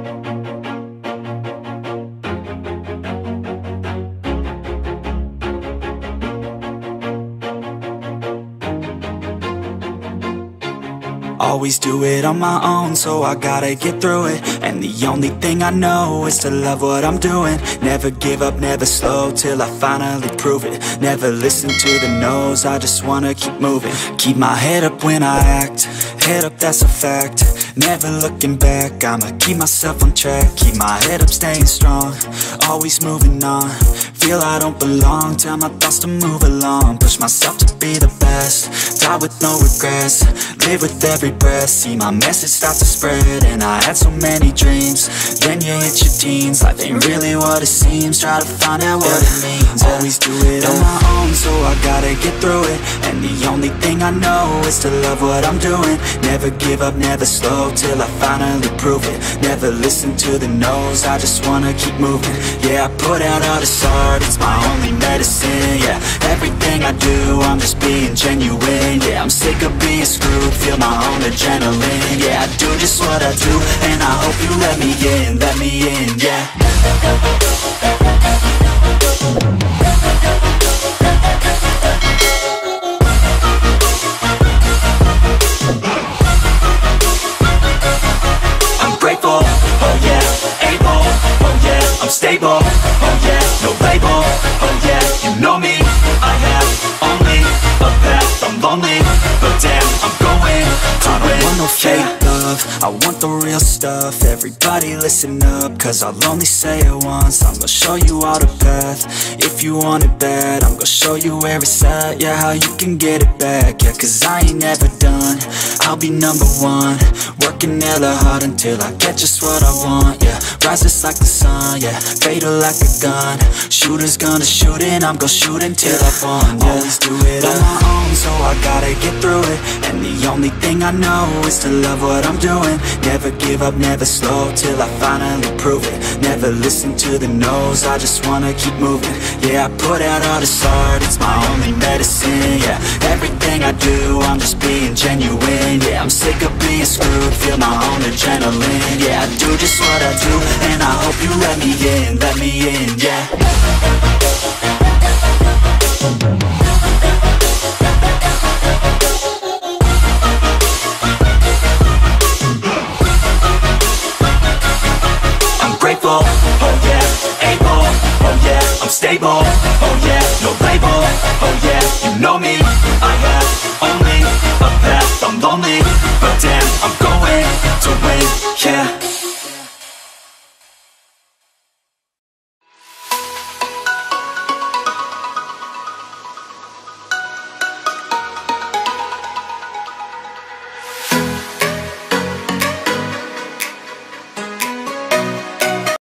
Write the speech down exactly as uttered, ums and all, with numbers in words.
Always do it on my own, so I gotta get through it. And the only thing I know is to love what I'm doing. Never give up, never slow, till I finally prove it. Never listen to the no's, I just wanna keep moving. Keep my head up when I act, head up, that's a fact. Never looking back, I'ma keep myself on track. Keep my head up, staying strong, always moving on. Feel I don't belong, tell my thoughts to move along. Push myself to be the best, die with no regrets. Live with every breath, see my message start to spread. And I had so many dreams, then you hit your teens. Life ain't really what it seems, try to find out what it means. Always do it on my own, so I gotta get through it. And the only thing I know is to love what I'm doing. Never give up, never slow, till I finally prove it. Never listen to the no's, I just wanna keep moving. Yeah, I put out all this art, it's my only medicine. Yeah, everything I do, I'm just being genuine. Yeah, I'm sick of being screwed, feel my own adrenaline. Yeah, I do just what I do, and I hope you let me in, let me in, yeah. I'm grateful, oh yeah, able, oh yeah, I'm stable, oh yeah, no label, oh yeah, you know me, I have only a path, I'm lonely, but damn, I'm going to I don't want no fake love, I want the real stuff. Everybody listen up, cause I'll only say it once. I'm gonna show you all the path, if you want it bad. I'm gonna show you where it's at, yeah, how you can get it back. Yeah, cause I ain't never done, I'll be number one. Working hella hard until I get just what I want, yeah. Rises like the sun, yeah, fatal like a gun. Shooters gonna shoot and I'm gonna shoot until I won, yeah. Always do it on my own, so I gotta get through it. And the only thing I know is to love what I'm doing. Never give up, never slow, till I finally prove it. Never listen to the no's, I just wanna keep moving. Yeah, I put out all this art, it's my only medicine. Yeah, everything I do, I'm just being genuine. Yeah, I'm sick of being screwed, feel my own adrenaline. Yeah, I do just what I do, and I hope you let me in, let me in, yeah. Grateful, oh yeah, able, oh yeah, I'm stable, oh yeah, no label, oh yeah, you know me,